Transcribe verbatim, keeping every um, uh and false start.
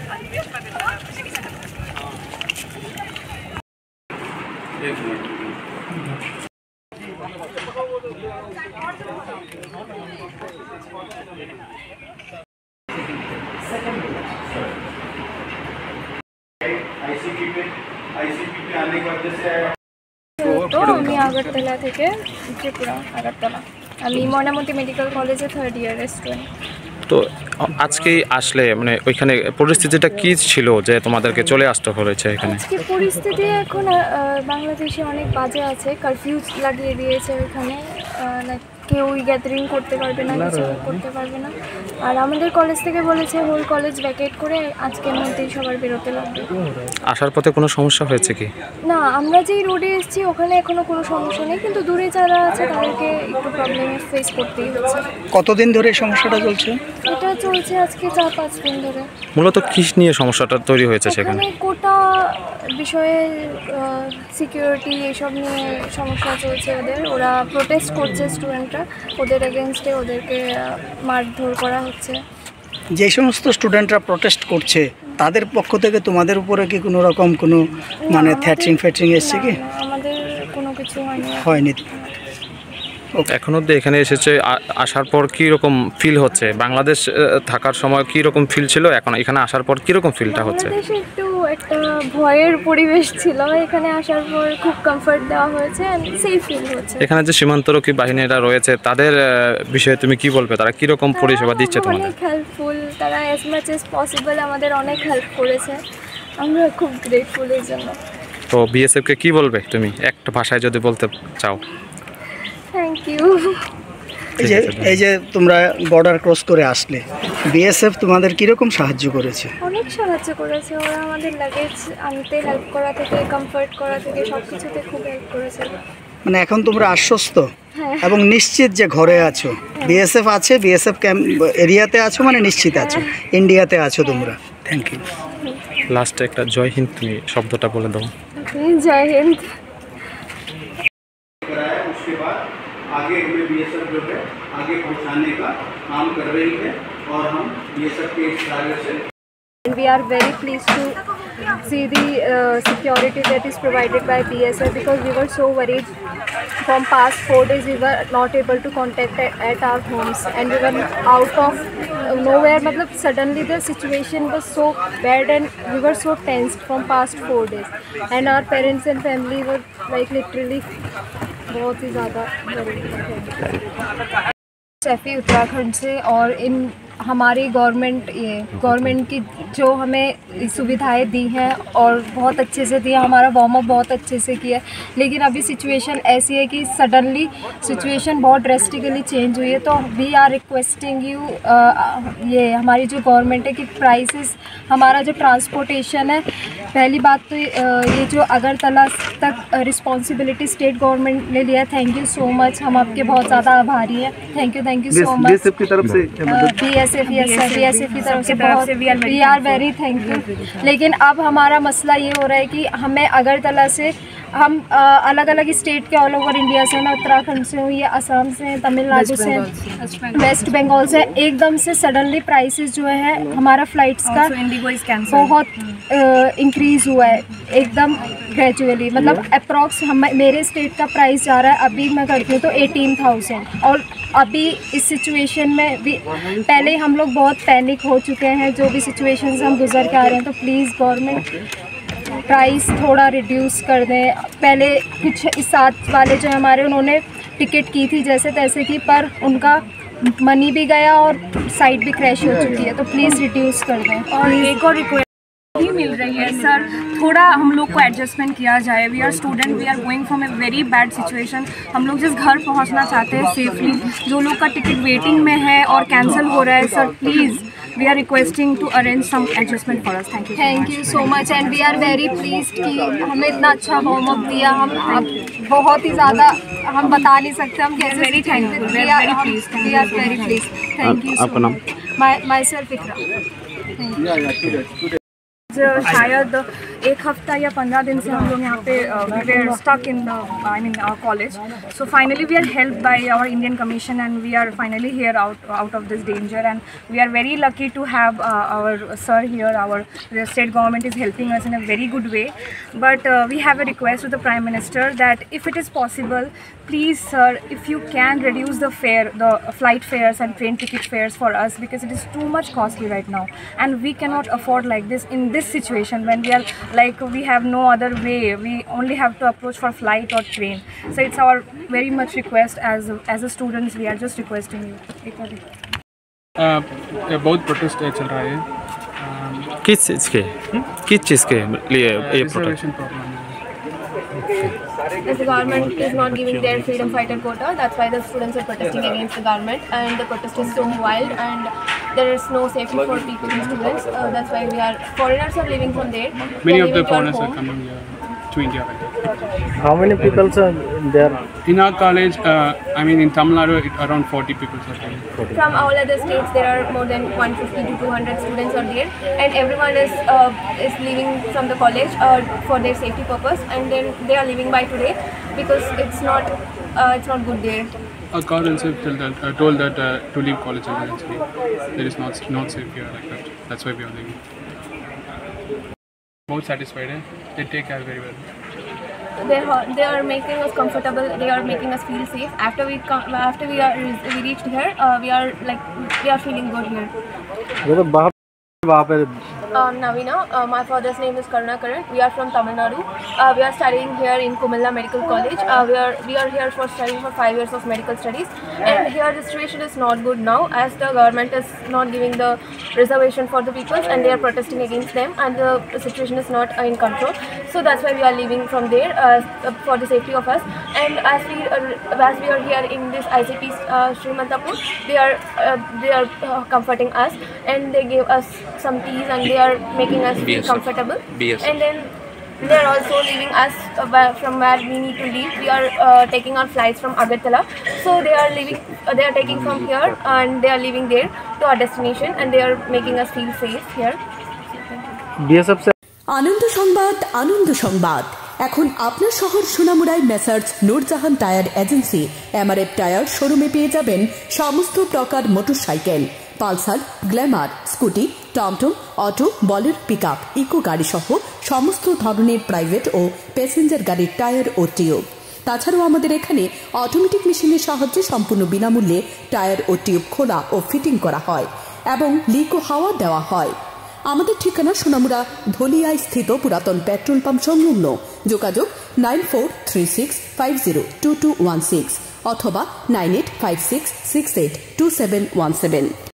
তো আমি আগরতলা থেকে ত্রিপুরা আগরতলা আমি ময়নামতি মেডিকেল কলেজে থার্ড ইয়ারের স্টুডেন্ট। তো আজকেই আসলে মানে ওইখানে পরিস্থিতিটা কি ছিল যে তোমাদেরকে চলে আসতে হয়েছে এখানে? আজকে পরিস্থিতি এখন বাংলাদেশে অনেক বাজে আছে, কারফিউ লাগিয়ে দিয়েছে ওইখানে, লাইক কেউই গ্যাদারিং করতে পারবে না, কিছু করতে পারবে না। আর আমাদের কলেজ থেকে বলেছে হোল কলেজ ভ্যাকেট করে আজকের মধ্যেই সবার বেরোতে লাগবে। আসার পথে কোনো সমস্যা হয়েছে কি? না, আমরা যেই রোডে এসেছি ওখানে এখনো কোনো সমস্যা নেই, কিন্তু দূরে যারা আছে তাদেরকে একটু প্রবলেম ফেস করতেই হচ্ছে। কতদিন ধরে সমস্যাটা চলছে? এটা চলছে আজকে চার পাঁচ দিন ধরে। মূলত কি নিয়ে সমস্যাটা তৈরি হয়েছে সেখানে? কোটা বিষয়ে, সিকিউরিটি এইসব নিয়ে সমস্যা চলছে ওদের। ওরা প্রোটেস্ট করছে স্টুডেন্টরা, ওদের এগেনস্টে ওদেরকে মারধর করা হচ্ছে। যে সমস্ত স্টুডেন্টরা প্রোটেস্ট করছে তাদের পক্ষ থেকে তোমাদের উপরে কি কোনো রকম কোনো মানে থ্রেটিং ফ্যাটিং এসছে কি? আমাদের কোনো কিছু হয়নি হয়নি এখন অবধি এখানে এসেছে। আসার পর কী রকম ফিল হচ্ছে? বাংলাদেশ থাকার সময় কী রকম ফিল ছিল, এখন এখানে আসার পর কী রকম ফিলটা হচ্ছে? বাংলাদেশে একটু একটা ভয়ের পরিবেশ ছিল, এখানে আসার পর খুব কমফর্ট দেওয়া হয়েছে, সেফ ফিল হচ্ছে। এখানে যে সীমান্তরক্ষী বাহিনীরা রয়েছে তাদের বিষয়ে তুমি কি বলবে? তারা কী রকম পরিষেবা দিচ্ছে তোমাদের? অনেক হেল্পফুল, তারা অ্যাজ মাচ অ্যাজ পসিবল আমাদের অনেক হেল্প করেছে, আমরা খুব গ্রেটফুল এর জন্য। তো বিএসএফকে কি বলবে তুমি একটা ভাষায় যদি বলতে চাও? Thank you. এই যে এই যে তোমরা বর্ডার ক্রস করে আসলে বিএসএফ তোমাদের কীরকম সাহায্য করেছে? অনেক সাহায্য করেছে ওরা, আমাদের লাগেজ আনতে হেল্প করা থেকে কমফর্ট করা থেকে সব কিছুতে খুব হেল্প করেছে। মানে এখন তোমরা আশ্বস্ত এবং নিশ্চিত যে ঘরে আছো? বিএসএফ আছে, বিএসএফ ক্যাম্প এরিয়াতে আছো মানে নিশ্চিত আছো, ইন্ডিয়াতে আছো তোমরা। Thank you. লাস্টে একটা জয় হিন্দ তুমি শব্দটা বলে দাও। জয় হিন্দ। उसके बाद आगे हमें बीएसएफ जो है आगे पहुंचाने का काम कर रही है और हम बीएसएफ के इस कार्य से We are very pleased to see the uh, security that is provided by B S F, because we were so worried from past four days. We were not able to contact at, at our homes and we were out of nowhere. Matlab suddenly the situation was so bad and we were so tensed from past four days and our parents and family were like literally बहुत ही ज़्यादा worried. Saifi Uttarakhand से और इन हमारी government ये government की जो हमें सुविधाएं दी हैं और बहुत अच्छे से दी है, हमारा वार्म अप बहुत अच्छे से किया है। लेकिन अभी सिचुएशन ऐसी है कि सडनली सिचुएशन बहुत ड्रेस्टिकली चेंज हुई है, तो वी आर रिक्वेस्टिंग यू, ये हमारी जो गवर्नमेंट है कि प्राइसेस, हमारा जो ट्रांसपोर्टेशन है, पहली बात तो ये जो अगरतला तक रिस्पॉन्सिबिलिटी स्टेट गवर्नमेंट ने लिया, थैंक यू सो मच, हम आपके बहुत ज़्यादा आभारी हैं। Thank you thank you so much. BSF की तरफ से बीएसएफ यस सर, बीएसएफ की तरफ से बहुत we are very thank you. लेकिन अब हमारा मसला ये हो रहा है कि हमें अगरतला से हम अलग अलग स्टेट के ऑल ओवर इंडिया से, मैं उत्तराखंड से हूँ, ये असम से, तमिलनाडु से, वेस्ट बंगाल से, एकदम से सडनली प्राइसेस जो है हमारा फ्लाइट्स का बहुत इंक्रीज़ हुआ है एकदम ग्रेजुअली। मतलब अप्रॉक्स हम मेरे स्टेट का प्राइस जा रहा है अभी मैं करती हूँ तो एटीन थाउजेंड, और अभी इस सिचुएशन में भी पहले हम लोग बहुत पैनिक हो चुके हैं, जो भी सिचुएशन से हम गुजर के आ रहे हैं। तो प्लीज़ गवर्नमेंट प्राइस थोड़ा रिड्यूस कर दें। पहले कुछ इस साथ वाले जो हमारे, उन्होंने टिकट की थी जैसे तैसे की, पर उनका मनी भी गया और साइट भी क्रैश हो चुकी है, तो प्लीज़ रिड्यूस कर दें। और एक और रिक्वेस्ट नहीं मिल रही है सर, थोड़ा हम लोग को एडजस्टमेंट किया जाए। We are student, we are going from a very bad situation. हम लोग जिस घर पहुंचना चाहते हैं सेफली, जो लोग का टिकट वेटिंग में है और कैंसिल हो रहा है, sir please we are requesting to arrange some adjustment for us. Thank you thank you so much and we are very pleased कि हमें इतना अच्छा वार्म अप दिया। हम बहुत ही ज़्यादा हम बता नहीं सकते हम कैसे very thank you, we are very pleased. Thank you so much. My myself Iqra. शायद एक हफ्ता या पंद्रह दिन से हम लोग यहाँ पे we are stuck in the I mean our college. So finally we are helped by our Indian commission and we are finally here out out of this danger and we are very lucky to have our sir here. Our state government is helping us in a very good way, but uh, we have a request to the Prime Minister that if it is possible, please sir, if you can reduce the fare, the flight fares and train ticket fares for us, because it is too much costly right now and we cannot afford like this in this situation when we are like we have no other way, we only have to approach for flight or train. So it's our very much request as as a students, we are just requesting you. uh, बहुत protest चल रहा है. किस चीज़ के किस चीज़ के लिए ये protest? As the government is not giving their freedom fighter quota, that's why the students are protesting against the government, and the protest is so wild and there is no safety for people and students. Uh, that's why we are foreigners are living from there. Many of the foreigners are coming here to India right now. How many people are there? In our college, uh, I mean in Tamil Nadu, it, around forty people are there. From all other states, there are more than one hundred fifty to two hundred students are there, and everyone is uh, is leaving from the college uh, for their safety purpose, and then they are leaving by today because it's not uh, it's not good there. Our college told that, uh, told that uh, to leave college emergency. There is not not safe here like that. That's why we are leaving. Both satisfied, eh? They take care very well. They are, they are making us comfortable. They are making us feel safe. After we come, after we are we reached here, uh, we are like we are feeling good here. Uh, Navina, uh, my father's name is Karunakaran. We are from Tamil Nadu. Uh, we are studying here in Kumilla Medical College. Uh, we are we are here for studying for five years of medical studies. And here the situation is not good now, as the government is not giving the reservation for the people, and they are protesting against them, and the situation is not uh, in control. So that's why we are leaving from there uh, for the safety of us. And as we uh, as we are here in this I C T uh, Srimantapur, they are uh, they are uh, comforting us, and they gave us some teas, and they are making us feel comfortable. And then they are also leaving us uh, from where we need to leave. We are uh, taking our flights from Agartala, so they are leaving. Uh, they are taking from here and they are leaving there to our destination, and they are making us feel safe here. B S F से আনন্দ সংবাদ আনন্দ সংবাদ এখন আপনার শহর সোনামুড়ায় messrs Nurjahan tyre agency MRF tyre শোরুমে পেয়ে যাবেন সমস্ত প্রকার মোটরসাইকেল, পালসার, গ্ল্যামার, স্কুটি, টমটম, অটো, বলেরো, পিকআপ, ইকো গাড়ি সহ সমস্ত ধরনের প্রাইভেট ও প্যাসেঞ্জার গাড়ির টায়ার ও টিউব। তাছাড়াও আমাদের এখানে অটোমেটিক মেশিনের সাহায্যে সম্পূর্ণ বিনামূল্যে টায়ার ও টিউব খোলা ও ফিটিং করা হয় এবং লিক ও হাওয়া দেওয়া হয়। আমাদের ঠিকানা সোনামুড়া ধলিয়ায় স্থিত পুরাতন পেট্রোল পাম্প সংলগ্ন। যোগাযোগ nine four three six five zero two two one six অথবা nine eight five six six eight two seven one seven.